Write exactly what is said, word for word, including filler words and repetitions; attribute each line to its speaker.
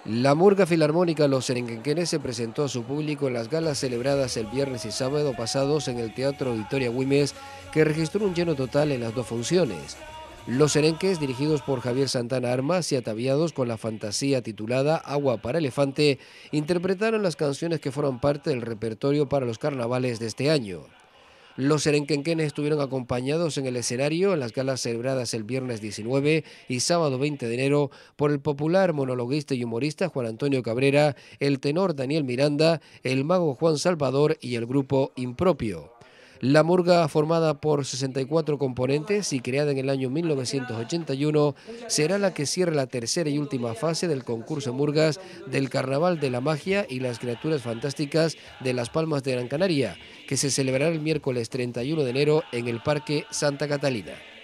Speaker 1: La Murga Filarmónica Los Serenquenquenes se presentó a su público en las galas celebradas el viernes y sábado pasados en el Teatro Auditoria Güemes, que registró un lleno total en las dos funciones. Los Serenques, dirigidos por Javier Santana Armas y ataviados con la fantasía titulada Agua para Elefante, interpretaron las canciones que fueron parte del repertorio para los carnavales de este año. Los serenquenquenes estuvieron acompañados en el escenario en las galas celebradas el viernes diecinueve y sábado veinte de enero por el popular monologuista y humorista Juan Antonio Cabrera, el tenor Daniel Miranda, el mago Juan Salvador y el grupo Impropio. La murga, formada por sesenta y cuatro componentes y creada en el año mil novecientos ochenta y uno, será la que cierre la tercera y última fase del concurso Murgas del Carnaval de la Magia y las Criaturas Fantásticas de Las Palmas de Gran Canaria, que se celebrará el miércoles treinta y uno de enero en el Parque Santa Catalina.